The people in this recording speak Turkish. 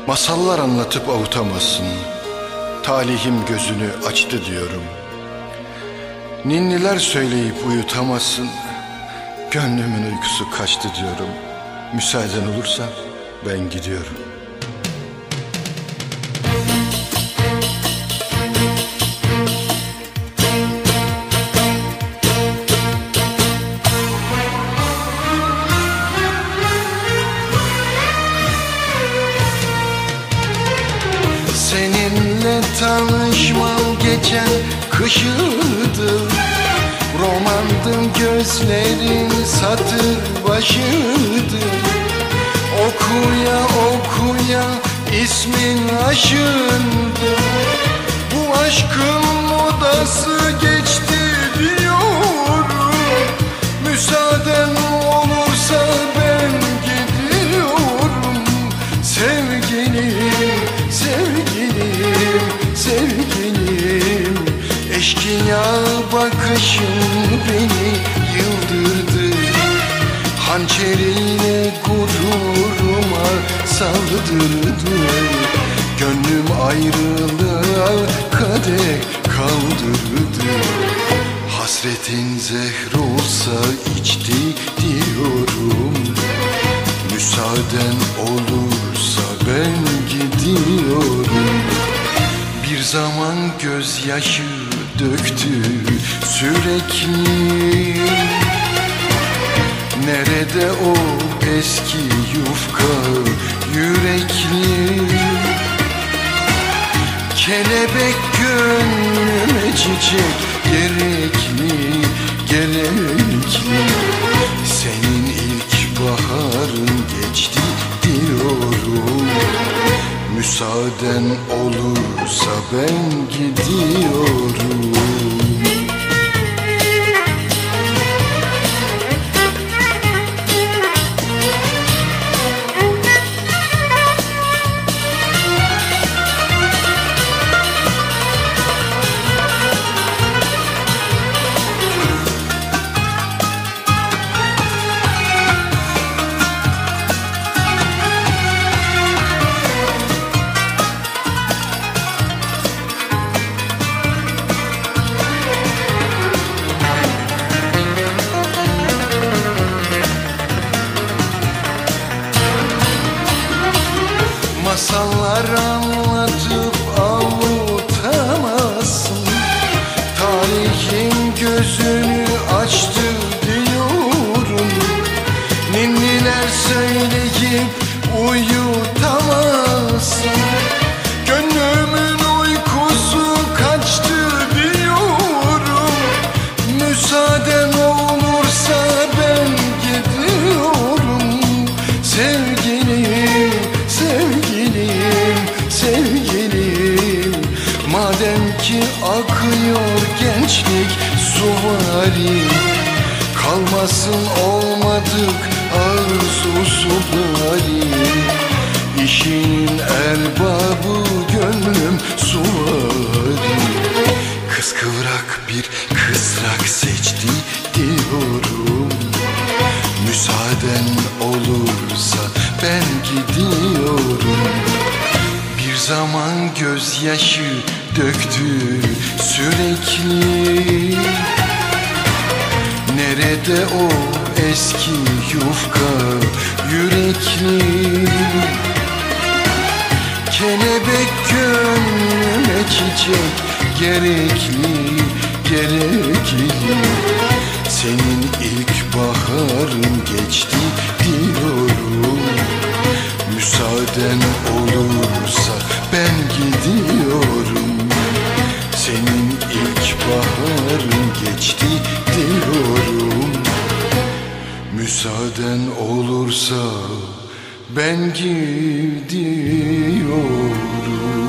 Masallar anlatıp avutamazsın. Talihim gözünü açtı diyorum. Ninniler söyleyip uyutamazsın. Gönlümün uykusu kaçtı diyorum. Müsaaden olursa ben gidiyorum. Seninle tanışmam geçen kışıydı. Romandın gözlerin satır başıydı. Okuya okuya ismin aşındı. Bu aşkın modası geçti diyorum. Müsaaden olursa ben gidiyorum. Sevgilim, sevgilim, sevgilim. Eşkıya bakışın beni yıldırdı. Hançeriyle gururuma saldırdı. Gönlüm ayrılığa kadeh kaldırdı. Hasretin zehr olsa içti diyorum. Müsaaden olursa ben gidiyorum. Bir zaman gözyaşı döktü sürekli. Nerede o eski yufka yürekli? Kelebek gönlüme çiçek gerekli, gerekli. Senin ilk baharın geçti diyorum. Müsaaden olursa ben gidiyorum. Masallar anlatıp avutamazsın. Tarihin gözünü açtı diyorum. Ninniler söyleyip uyutamazsın. Gönlümün uykusu kaçtı diyorum. Müsaaden olursa ben gidiyorum. Sevgilim, sevgilim, sevgilim. Madem ki akıyor gençlik suvari, kalmasın olmadık arzusuları. İşin erbabı gönlüm suvari. Kıskıvrak bir kızrak seçti diyorum. Müsaaden olursa ben gidiyorum. Bir zaman gözyaşı döktü sürekli. Nerede o eski yufka yürekli? Kelebek gönlüme çiçek gerekli, gerekli. Senin ilk baharın geçti diyorum. Müsaaden olursa ben gidiyorum. Senin ilk baharın geçti diyorum. Müsaaden olursa ben gidiyorum.